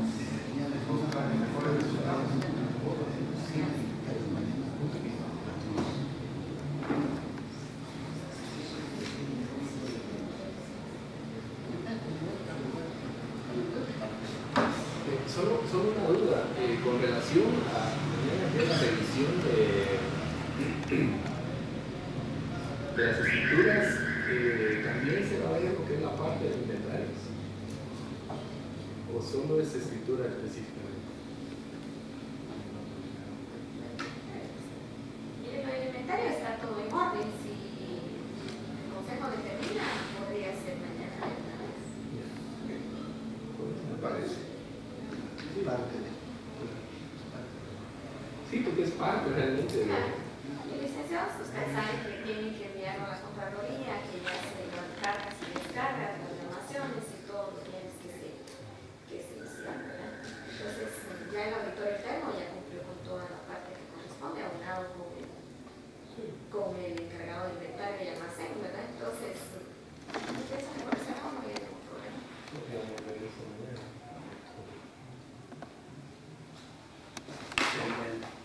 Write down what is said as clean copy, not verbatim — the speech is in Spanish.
Solo una duda con relación a la revisión de las escrituras, también se va a ver lo que es la parte de inventarios, o solo es escritura específicamente. El inventario está todo en orden. Si el consejo determina, podría ser mañana. Me parece. Parte de. Sí, porque es parte realmente de... Y licenciados, ustedes saben que tienen que enviarlo a la Contraloría, que ya se dan cargas y descargas, las donaciones y todos los bienes que se hicieron, ¿verdad? Entonces, ya el auditor interno ya cumplió con toda la parte que corresponde, aunado con el encargado de inventario y almacén, ¿verdad? Entonces, eso me parece que no había ningún problema. El